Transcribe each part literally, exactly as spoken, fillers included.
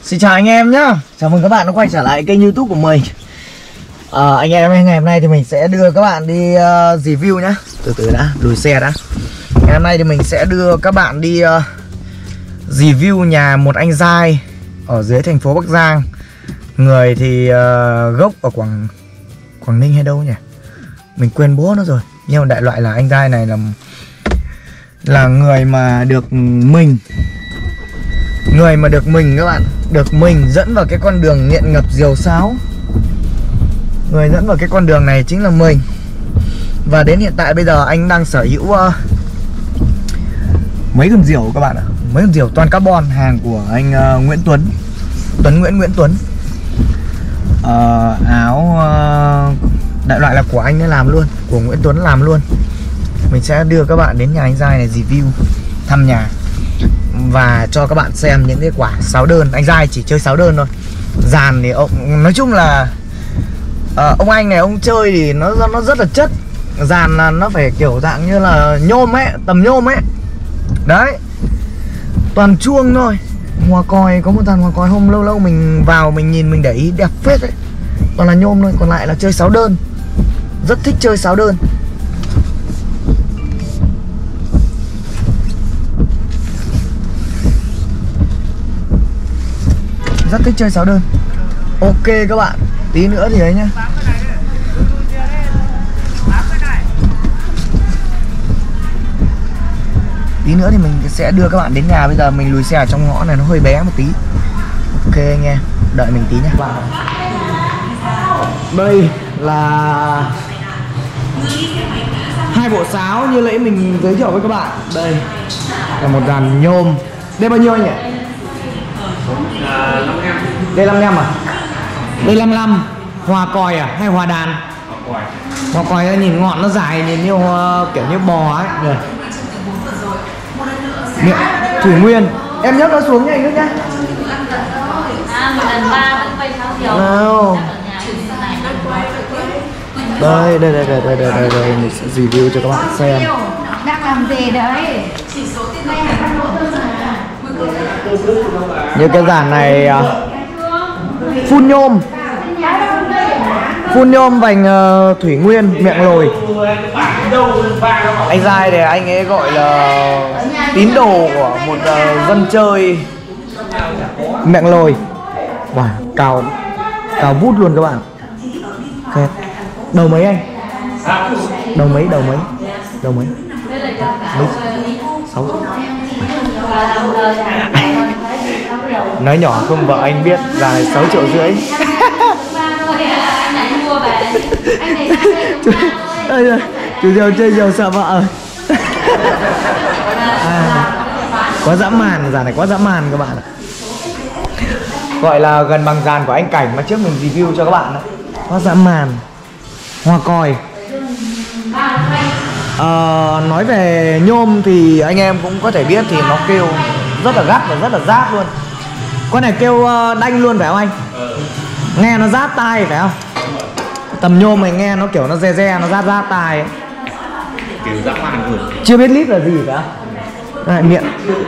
Xin chào anh em nhá. Chào mừng các bạn đã quay trở lại kênh YouTube của mình. à, Anh em ngày hôm nay thì mình sẽ đưa các bạn đi uh, review nhá. Từ từ đã, lùi xe đã. Ngày hôm nay thì mình sẽ đưa các bạn đi uh, review nhà một anh giai ở dưới thành phố Bắc Giang. Người thì uh, gốc ở Quảng Quảng Ninh hay đâu nhỉ? Mình quên bố nó rồi. Nhưng mà đại loại là anh giai này là Là người mà được mình Người mà được mình các bạn Được mình dẫn vào cái con đường nghiện ngập diều sáo. Người dẫn vào cái con đường này chính là mình. Và đến hiện tại bây giờ anh đang sở hữu uh, mấy con diều các bạn ạ. Mấy con diều toàn carbon, hàng của anh uh, Nguyễn Tuấn Tuấn Nguyễn Nguyễn Tuấn uh, Áo uh, đại loại là của anh ấy làm luôn, của Nguyễn Tuấn làm luôn. Mình sẽ đưa các bạn đến nhà anh giai này review, thăm nhà và cho các bạn xem những cái quả sáo đơn. Anh giai chỉ chơi sáo đơn thôi. Dàn thì ông nói chung là uh, ông anh này ông chơi thì nó nó rất là chất. Dàn là nó phải kiểu dạng như là nhôm ấy, tầm nhôm ấy. Đấy. Toàn chuông thôi. Hoa còi, có một dàn hoa còi hôm lâu lâu mình vào mình nhìn mình để ý đẹp phết đấy. Toàn là nhôm thôi, còn lại là chơi sáo đơn. Rất thích chơi sáo đơn. Rất thích chơi sáo đơn. Ok các bạn, tí nữa thì ấy nhá. Tí nữa thì mình sẽ đưa các bạn đến nhà. Bây giờ mình lùi xe ở trong ngõ này nó hơi bé một tí. Ok anh em, đợi mình tí nhá. Đây là hai bộ sáo như nãy mình giới thiệu với các bạn. Đây là một dàn nhôm. Đây bao nhiêu anh nhỉ? Đây năm mươi lăm à? Đây năm mươi lăm. Hòa còi à? Hay hòa đàn? Hòa còi nhìn ngọn nó dài, nhìn như uh, kiểu như bò ấy. Rồi. Miệng Thủy Nguyên. Em nhấc nó xuống nha anh Đức nhá. Nào. Đây, đây, đây, đây, đây, đây, đây, đây. Mình sẽ review cho các bạn xem. Đang làm gì đấy? Như cái dàn này uh, phun nhôm, phun nhôm vành uh, Thủy Nguyên, miệng lồi. Anh giai thì anh ấy gọi là tín đồ của một uh, dân chơi miệng lồi. Wow, cao cao vút luôn các bạn. Okay. Đầu mấy anh? Đầu mấy, đầu mấy? Đầu mấy? Mấy? Sáu. Nói nhỏ không vợ anh biết là này sáu triệu rưỡi. Ơi chú diều chơi diều sợ vợ. À, quá dã man, dàn này quá dã man các bạn ạ. Gọi là gần bằng dàn của anh Cảnh mà trước mình review cho các bạn đó. Quá dã man. Hoa còi. Ờ, nói về nhôm thì anh em cũng có thể biết thì nó kêu rất là gắt và rất là rát luôn. Con này kêu đanh luôn phải không anh? Ừ. Nghe nó rát tai phải không? Tầm nhôm này nghe nó kiểu nó re re, nó rát rát tai ấy. Kiểu dã man rồi. Chưa biết lít là gì cả. Đây, miệng.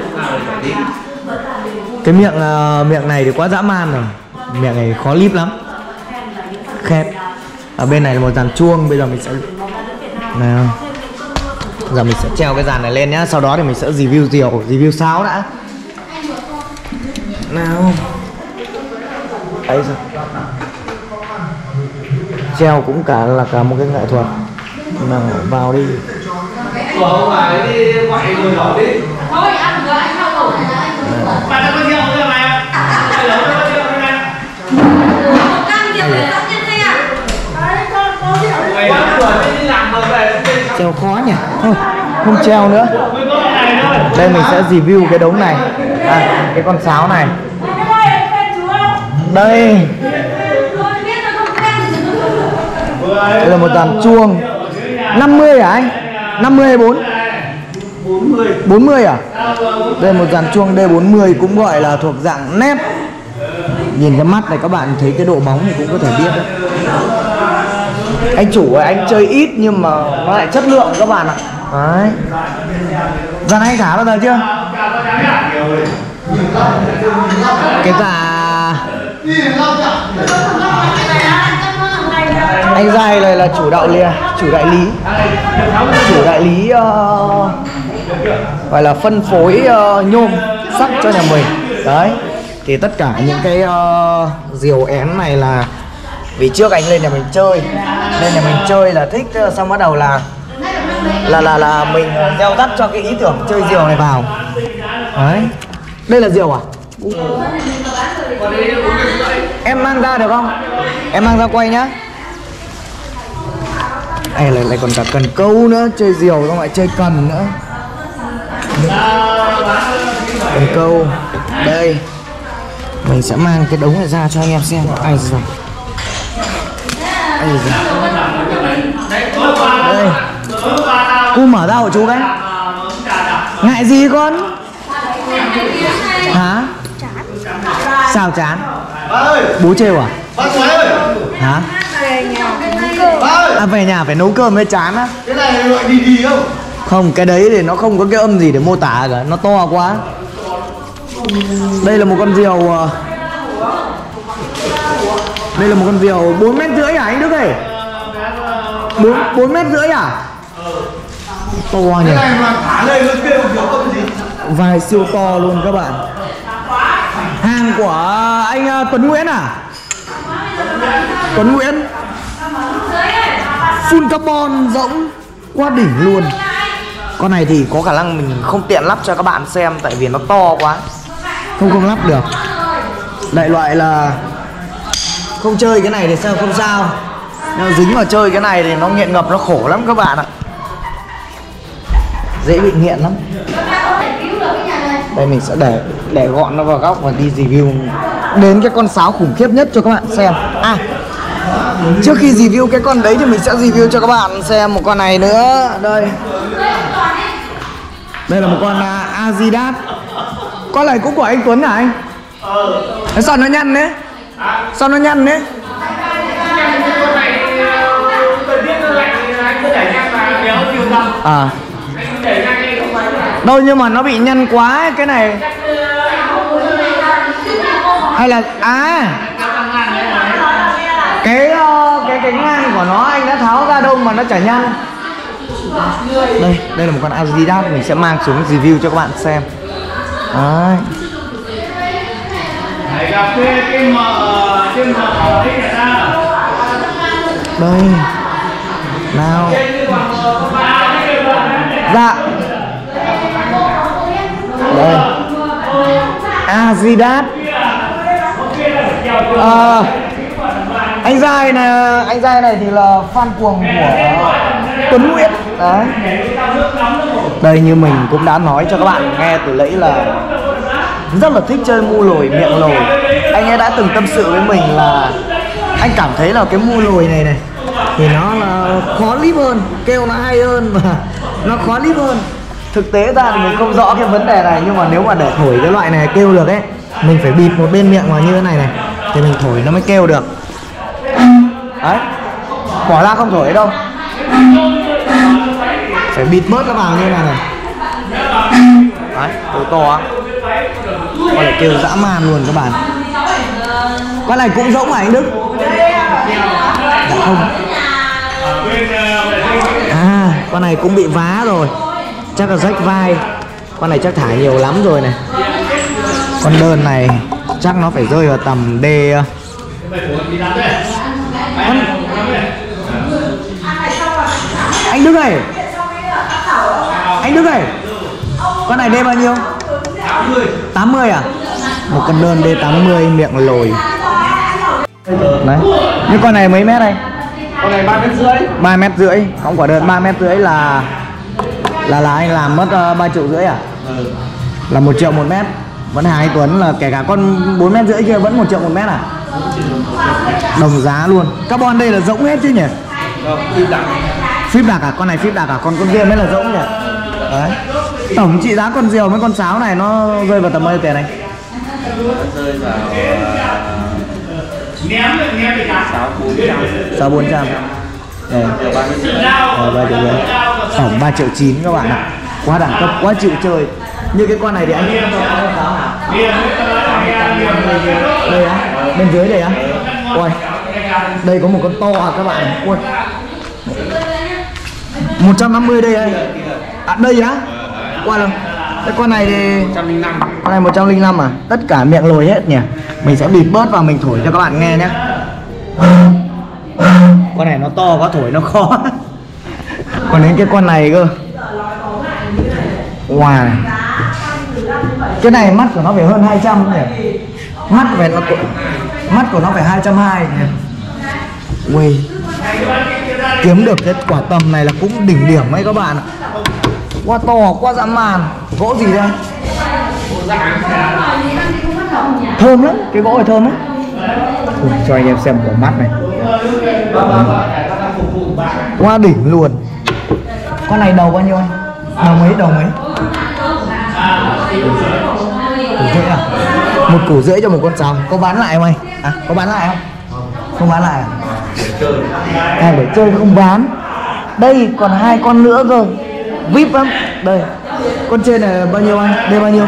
Cái miệng uh, miệng này thì quá dã man rồi. Miệng này khó líp lắm. Khét. Ở bên này là một dàn chuông. Bây giờ mình sẽ nào. Giờ mình sẽ treo cái dàn này lên nhá. Sau đó thì mình sẽ review diều, review sáo đã. Nào. Đấy rồi. Treo cũng cả là cả một cái nghệ thuật. Nào vào đi. Không phải đi gọi người đổ đi. Thôi ăn vừa anh không đổ này là anh đổ. Bạn đã có rượu chưa mày? Mày đổ có rượu không em? Một can rượu để dẫn trên xe à? Đấy con có rượu. Mày đã vừa đi làm rồi về. Treo khó nhỉ? Thôi, không treo nữa. Đây mình sẽ review cái đống này. À, cái con sáo này. Đây. Đây là một dàn chuông. năm mươi hả anh? năm mươi hay bốn? bốn mươi à? Đây là một dàn chuông D bốn mươi cũng gọi là thuộc dạng nét. Nhìn cái mắt này các bạn thấy cái độ bóng thì cũng có thể biết đấy. Anh chủ ấy, anh chơi ít nhưng mà nó lại chất lượng các bạn ạ. Đấy. Dàn anh thả bao giờ chưa? Cái dàn Anh Giai này là chủ đạo lìa, chủ đại lý, chủ đại lý uh, gọi là phân phối uh, nhôm sắt cho nhà mình. Đấy, thì tất cả những cái uh, diều én này là vì trước anh lên nhà mình chơi, nên nhà mình chơi là thích, xong bắt đầu là là là là mình gieo rắc cho cái ý tưởng chơi diều này vào. Đấy, đây là diều à? Em mang ra được không? Em mang ra quay nhá. Đây lại lại còn cả cần câu nữa, chơi diều không lại chơi cần nữa. Cần câu. Đây, mình sẽ mang cái đống này ra cho anh em xem. Ai rồi? Ai rồi? Đây. Cu mở ra hộ chú cái. Ngại gì con? Hả? Sao chán? Bố trêu à? Hả? À, về nhà phải nấu cơm mới chán á. Cái này loại đi đi không? Không, cái đấy thì nó không có cái âm gì để mô tả cả, nó to quá. Đây là một con diều, đây là một con diều bốn mét rưỡi hả anh Đức ơi? bốn mét rưỡi à? To nhỉ? Cái này mà thả lên nó kêu kiểu âm gì? Vai siêu to luôn các bạn. Hàng của anh Tuấn Nguyễn à? Tuấn Nguyễn. Full carbon rỗng quá đỉnh luôn. Con này thì có khả năng mình không tiện lắp cho các bạn xem, tại vì nó to quá, không không lắp được. Đại loại là không chơi cái này thì sao không sao, nhưng dính vào chơi cái này thì nó nghiện ngập, nó khổ lắm các bạn ạ, dễ bị nghiện lắm. Đây mình sẽ để để gọn nó vào góc và đi review đến cái con sáo khủng khiếp nhất cho các bạn xem. À, trước khi review cái con đấy thì mình sẽ review cho các bạn xem một con này nữa. Đây, đây là một con uh, Adidas. Con này cũng của anh Tuấn hả anh? Thế sao nó nhăn đấy? Sao nó nhăn đấy? À, đâu nhưng mà nó bị nhăn quá ấy, cái này. Hay là à cái cái cái ngang của nó anh đã tháo ra đâu mà nó chả nhăn. Đây, đây là một con Adidas, mình sẽ mang xuống review cho các bạn xem. Đấy. Đây. Nào. Dạ. Đây. Adidas. À, anh Giai này, anh Giai này thì là fan cuồng của Tuấn Nguyễn. Đấy. Đây, như mình cũng đã nói cho các bạn nghe từ nãy là rất là thích chơi mu lồi, miệng lồi. Anh ấy đã từng tâm sự với mình là anh cảm thấy là cái mu lồi này này thì nó là khó líp hơn, kêu nó hay hơn và nó khó líp hơn. Thực tế ra thì mình không rõ cái vấn đề này, nhưng mà nếu mà để thổi cái loại này kêu được ấy, mình phải bịt một bên miệng vào như thế này này thì mình thổi nó mới kêu được. Đấy, bỏ ra không thổi đâu, phải bịt bớt nó vào như này này. Đấy, tối to á, con này kêu dã man luôn các bạn. Con này cũng giống hả anh Đức? Dạ không. À, con này cũng bị vá rồi, chắc là rách vai. Con này chắc thả nhiều lắm rồi này. Con đơn này chắc nó phải rơi vào tầm D. Con... Anh Đức ơi, anh Đức ơi, con này D bao nhiêu? tám mươi à? Một con đơn D tám mươi miệng lồi. Đấy, nhưng con này mấy mét đây? Con này ba mét rưỡi. ba mét rưỡi, không quả đơn ba mét rưỡi là là là anh làm mất uh, ba triệu rưỡi à? Ừ. Là một triệu một mét. Vẫn hàng anh Tuấn là kể cả con bốn mét rưỡi kia vẫn một triệu một mét à? Đồng giá luôn. Carbon đây là rỗng hết chứ nhỉ? Phíp đặc. Phíp đặc à? Con này phíp đặc à? Con con riêng mới là rỗng nhỉ? Đấy. Tổng trị giá con diều với con sáo này nó rơi vào tầm bao nhiêu tiền này? Rơi vào sáu bốn trăm. Đây. Rồi, ba triệu rưỡi. Tổng ba triệu chín các bạn ạ. Quá đẳng cấp, quá chịu chơi. Như cái con này thì anh biết nó có sáo hả? Đây á, Bên dưới đây á? Ui, đây có một con to à các bạn. Ui, một trăm năm mươi đây ấy. À đây á? Qua rồi. Cái con này thì một trăm linh năm. Con này một trăm linh năm à? Tất cả miệng lồi hết nhỉ. Mình sẽ bịt bớt và mình thổi cho các bạn nghe nhé. Con này nó to quá thổi nó khó. Còn đến cái con này cơ. Wow. Cái này mắt của nó phải hơn hai trăm nhỉ. Mắt về nó mắt của nó phải hai trăm hai mươi nhỉ. Ui. Kiếm được cái quả tầm này là cũng đỉnh điểm ấy các bạn ạ. Quá to, quá dã man. Gỗ gì đây? Thơm lắm, cái gỗ này thơm lắm. Ui, cho anh em xem quả mắt này. Quá đỉnh luôn. Con này đầu bao nhiêu anh? Đầu mấy, đầu mấy? Củ rưỡi à? Một củ rưỡi cho một con sào. Có bán lại không anh? À, có bán lại không? Không bán lại à? À, để chơi không bán. Đây còn hai con nữa cơ. vê i pê lắm. Đây. Con trên này bao nhiêu anh? Đây bao nhiêu?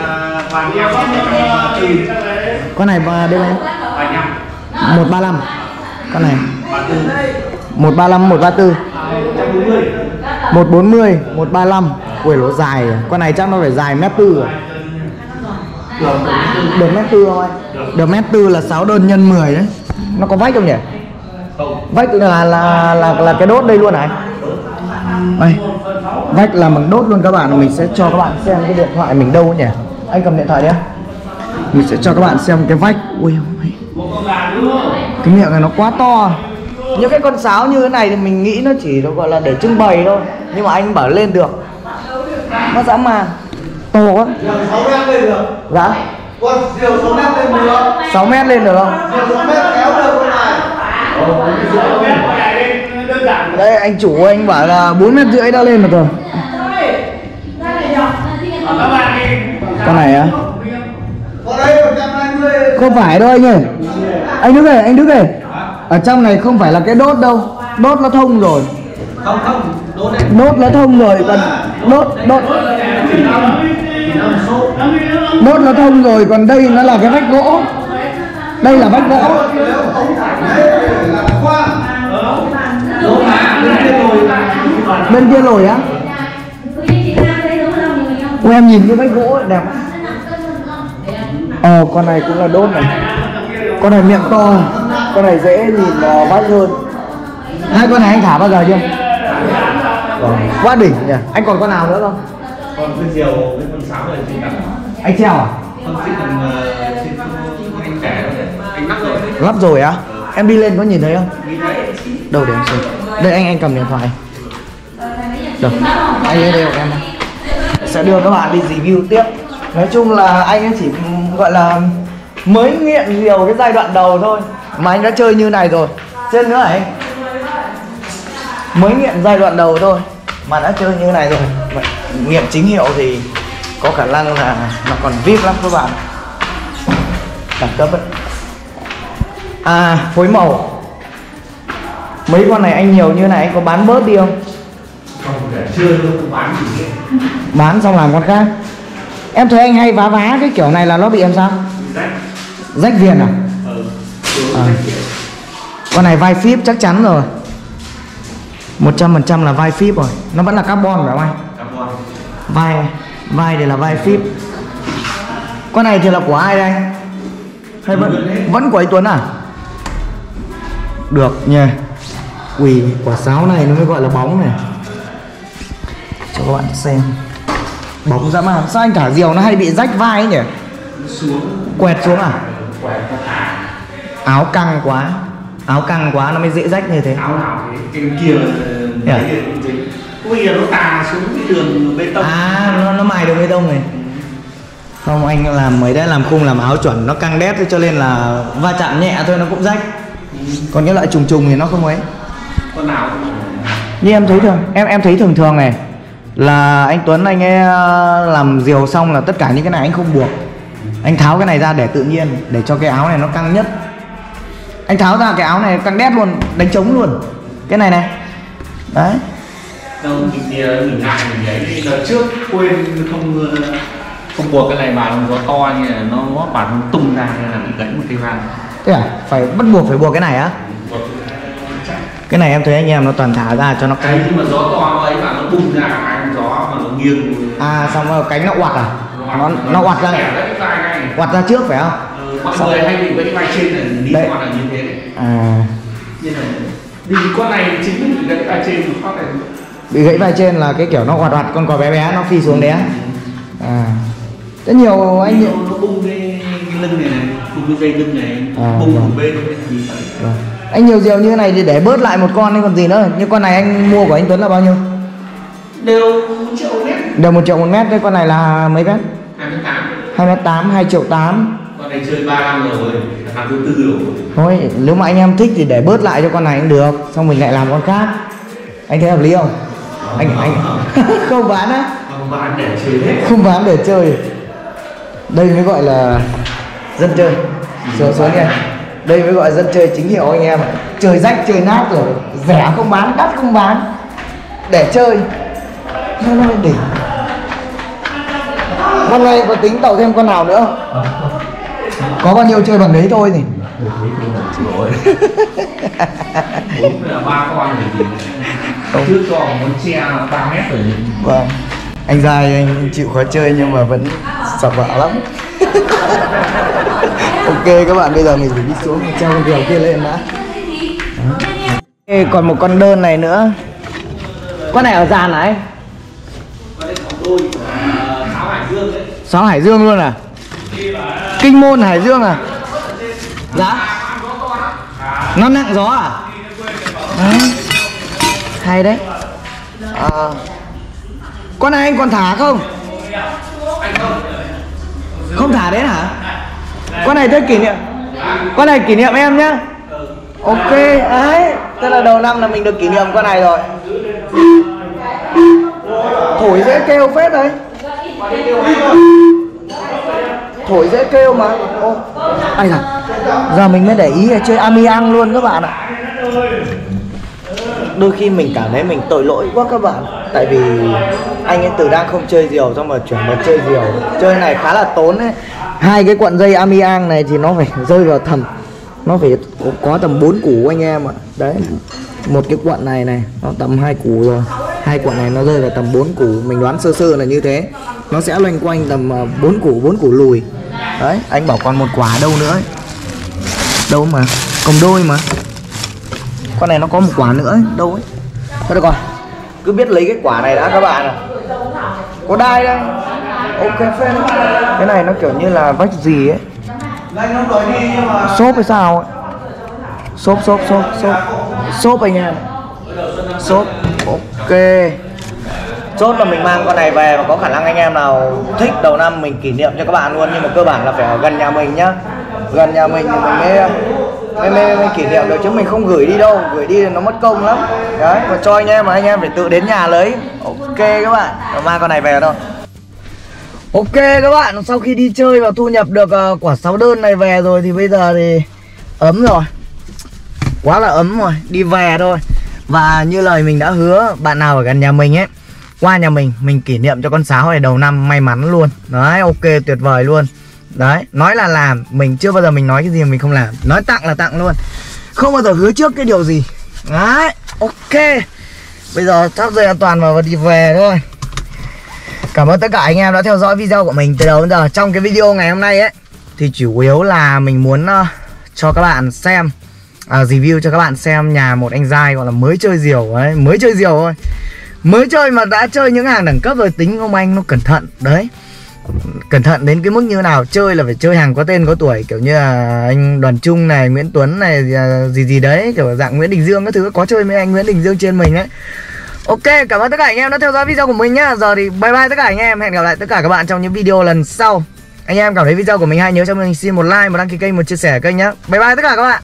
Con này đây bao nhiêu? một ba lăm. Con này một ba lăm, một ba tư, một bốn mươi, một ba lăm. Ui nó dài. Con này chắc nó phải dài mét tư rồi. Được mét tư không anh? Được mét tư là sáu đơn nhân mười đấy. Nó có vách không nhỉ? Vách là là là là cái đốt đây luôn này. Đây. Vách là bằng đốt luôn các bạn. Mình sẽ cho các bạn xem cái điện thoại mình đâu nhỉ. Anh cầm điện thoại đi á. Mình sẽ cho các bạn xem cái vách. Ui cái miệng này nó quá to. Những cái con sáo như thế này thì mình nghĩ nó chỉ nó gọi là để trưng bày thôi. Nhưng mà anh bảo lên được. Nó dã man. To quá. sáu mét lên được. Dạ. Con diều sáu mét lên được. sáu mét lên được không? Diều sáu mét kéo được con này. Đây anh chủ anh bảo là bốn mét rưỡi đã lên được rồi. Con này á? Con đây một trăm hai mươi. Không phải đâu anh ơi. Anh Đức ơi, anh Đức ơi. Ở trong này không phải là cái đốt đâu. Đốt nó thông rồi. Không không, đốt này. Đốt nó thông rồi, còn đốt đốt đốt nó thông rồi, còn đây nó là cái vách gỗ. Đây là vách gỗ. Bên kia lồi á? Ôi em nhìn cái vách gỗ ấy, đẹp. Ờ con này cũng là đốt này. Con này miệng to. Con này dễ nhìn uh, vách hơn. Hai con này anh thả bao giờ chưa? Vâng. Quá đỉnh nhỉ. Anh còn con nào nữa không? Còn cái diều với con sáo này chị đặt. Anh treo à? Không, chị cần anh trẻ anh lắp rồi. Lắp rồi á? Em đi lên có nhìn thấy không? Đâu để em xem. Đây anh anh cầm điện thoại. Được. Anh lên đây của em. Sẽ đưa các bạn đi review tiếp. Nói chung là anh ấy chỉ gọi là mới nghiện nhiều cái giai đoạn đầu thôi mà anh đã chơi như này rồi. Trên nữa anh mới nghiện giai đoạn đầu thôi mà đã chơi như này rồi. Vậy, nghiện chính hiệu thì có khả năng là nó còn vê i pê lắm các bạn. Đẳng cấp ấy. À phối màu. Mấy con này anh nhiều như này anh có bán bớt đi không? Không, để chưa không bán gì hết. Bán xong làm con khác. Em thấy anh hay vá vá cái kiểu này là nó bị làm sao? Rách. Rách viền à? Ừ. À. Con này vai phíp chắc chắn rồi. một trăm phần trăm là vai phíp rồi. Nó vẫn là carbon phải không anh? Carbon. Vai vai đây là vai phíp. Con này thì là của ai đây? Hay vẫn vẫn của anh Tuấn à? Được nha. Ui quả sáo này nó mới gọi là bóng này. Cho các bạn xem. Bóng dã man. Sao anh thả diều nó hay bị rách vai ấy nhỉ? Xuống. Quẹt xuống à? Quẹt nó thả. Áo căng quá. Áo căng quá nó mới dễ rách như thế. Áo nào thế? Cái kia Yeah. bây giờ nó tà xuống cái đường bê tông. À nó, nó mài đường bê tông này. Không anh làm mới đã làm khung làm áo chuẩn nó căng đét cho nên là va chạm nhẹ thôi nó cũng rách. Còn những loại trùng trùng thì nó không ấy. Con nào Như em thấy thường em em thấy thường thường này là anh Tuấn anh ấy làm diều xong là tất cả những cái này anh không buộc. Anh tháo cái này ra để tự nhiên, để cho cái áo này nó căng nhất. Anh tháo ra cái áo này căng đét luôn, đánh trống luôn. Cái này này. Đấy. đâu mình kia mình ngại mình ấy đợt trước quên không không buộc cái này vào nó gió to như là nó bản nó tung ra nên là bị gãy một cây vàng. Thế à? Phải bắt buộc phải buộc cái này á? Cái này em thấy anh em nó toàn thả ra cho nó cái nhưng mà gió to ấy mà nó bung ra cái gió mà nó nghiêng. À xong rồi cánh nó oặt à? Nó nó oặt ra. Oặt ra trước phải không? Ừ, mọi người hay bị cái vai trên này đi qua là như thế này. À. Như này. Đi con này chính bị gãy vai trên một phát này. Bị gãy vai trên là cái kiểu nó oặt oặt con cò bé bé nó phi xuống đấy á. À. Rất nhiều anh nhiều nó bung cái, cái lưng này này, bung cái dây lưng này, à, bung vâng. một bên thì vâng. Anh nhiều diều như thế này thì để bớt lại một con hay còn gì nữa. Như con này anh mua của anh Tuấn là bao nhiêu? Đều một triệu mét. Đều một triệu một mét. Đấy con này là mấy mét? hai mét tám. hai mét tám, hai triệu tám. Con này chơi ba năm rồi, năm thứ tư rồi. Thôi nếu mà anh em thích thì để bớt lại cho con này cũng được. Xong mình lại làm con khác. Anh thấy hợp lý không? Ờ, anh anh không bán á? Không bán để chơi hết. Không bán để chơi. Đây mới gọi là dân chơi. Xuống xuống nha. Đây mới gọi là dân chơi chính hiệu anh em ạ. Chơi rách chơi nát rồi, rẻ không bán, đắt không bán, để chơi nó nó đỉnh. Con này có tính tàu thêm con nào nữa không? Có bao nhiêu chơi bằng đấy thôi thì bốn là ba con thì trước cho muốn che ba mét rồi. vâng. Anh dài anh chịu khó chơi nhưng mà vẫn sợ vợ lắm. Ok các bạn, bây giờ mình phải đi xuống mình treo con diều kia lên đã. Okay, còn một con đơn này nữa. Con này ở dàn này. Con này có đôi Sáo Hải Dương đấy. Sáo Hải Dương luôn à? Kinh môn Hải Dương à? Dạ. Nó nặng gió à? Đấy. Hay đấy. À. Con này anh còn thả không? Không thả đến hả? Con này tới kỷ niệm. Con này kỷ niệm em nhá. Ok, đấy. Tức là đầu năm là mình được kỷ niệm con này rồi. Thổi dễ kêu phết đấy. Thổi dễ kêu mà. Ô, ai da. Giờ mình mới để ý là chơi Amiang luôn các bạn ạ. Đôi khi mình cảm thấy mình tội lỗi quá các bạn. Tại vì anh ấy từ đang không chơi diều xong mà chuyển vào chơi diều. Chơi này khá là tốn ấy. Hai cái cuộn dây Amiang này thì nó phải rơi vào tầm, nó phải có tầm bốn củ anh em ạ. Đấy. Một cái cuộn này này nó tầm hai củ rồi. Hai cuộn này nó rơi vào tầm bốn củ. Mình đoán sơ sơ là như thế. Nó sẽ loanh quanh tầm bốn củ, bốn củ lùi. Đấy, anh bảo còn một quả đâu nữa ấy. Đâu mà, còn đôi mà. Con này nó có một quả nữa ấy. Đâu ấy. Thôi được rồi, cứ biết lấy cái quả này đã các bạn ạ. Có đai đây. Ok phết. Cái này nó kiểu như là vách gì ấy. Xốp hay sao ấy. Xốp xốp xốp xốp. Xốp anh em. Xốp. Ok. Chốt là mình mang con này về và có khả năng anh em nào thích đầu năm mình kỷ niệm cho các bạn luôn. Nhưng mà cơ bản là phải ở gần nhà mình nhá. Gần nhà mình thì mình mới Mới, mới, mới kỷ niệm được chứ mình không gửi đi đâu. Gửi đi thì nó mất công lắm. Đấy, và cho anh em mà anh em phải tự đến nhà lấy. Ok các bạn, mang con này về thôi. Ok các bạn, sau khi đi chơi và thu nhập được uh, quả sáu đơn này về rồi thì bây giờ thì ấm rồi. Quá là ấm rồi, đi về thôi. Và như lời mình đã hứa, bạn nào ở gần nhà mình ấy, qua nhà mình, mình kỷ niệm cho con sáo này đầu năm may mắn luôn. Đấy, ok, tuyệt vời luôn. Đấy, nói là làm, mình chưa bao giờ mình nói cái gì mà mình không làm. Nói tặng là tặng luôn. Không bao giờ hứa trước cái điều gì. Đấy, ok. Bây giờ thắt dây an toàn vào và đi về thôi. Cảm ơn tất cả anh em đã theo dõi video của mình từ đầu đến giờ. Trong cái video ngày hôm nay ấy thì chủ yếu là mình muốn uh, cho các bạn xem, uh, review cho các bạn xem nhà một anh giai gọi là mới chơi diều ấy, mới chơi diều thôi. Mới chơi mà đã chơi những hàng đẳng cấp rồi, tính ông anh nó cẩn thận. Đấy, cẩn thận đến cái mức như nào. Chơi là phải chơi hàng có tên có tuổi, kiểu như là anh Đoàn Trung này, Nguyễn Tuấn này, gì gì đấy, kiểu dạng Nguyễn Đình Dương các thứ. Có chơi với anh Nguyễn Đình Dương trên mình ấy. Ok, cảm ơn tất cả anh em đã theo dõi video của mình nhá. Giờ thì bye bye tất cả anh em. Hẹn gặp lại tất cả các bạn trong những video lần sau. Anh em cảm thấy video của mình hay, nhớ cho mình xin một like, một đăng ký kênh, một chia sẻ kênh nhá. Bye bye tất cả các bạn.